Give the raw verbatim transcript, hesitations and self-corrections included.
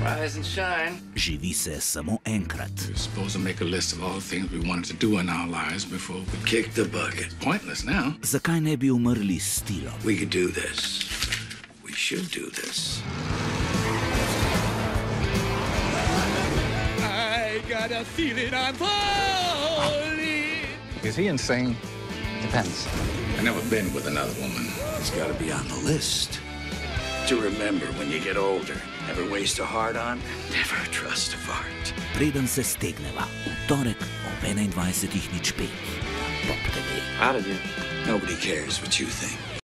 Rise and shine. Živi se samo enkrat. We're supposed to make a list of all the things we wanted to do in our lives before we kick the bucket. Pointless now. Zakaj ne bi umrli s stilom? We could do this. We should do this. I got a feeling I'm falling. Is he insane? Depends. I've never been with another woman. It's got to be on the list. To remember when you get older. Never waste a heart on, never trust a fart. Preden se stegneva, v torek ob enaindvajsetih nič pet. Pop T V. How did you? Nobody cares what you think.